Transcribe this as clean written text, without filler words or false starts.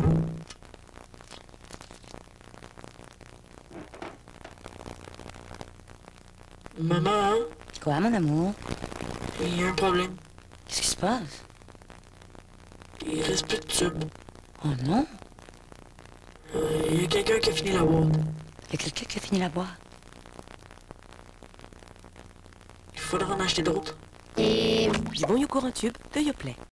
Maman, Quoi, mon amour? il y a un problème. Qu'est-ce qui se passe? Il reste plus de tubes. Oh non! Il y a quelqu'un qui a fini la boîte. Il y a quelqu'un qui a fini la boîte. Il faudra en acheter d'autres. Du bon Yocourt un tube de Yoplait.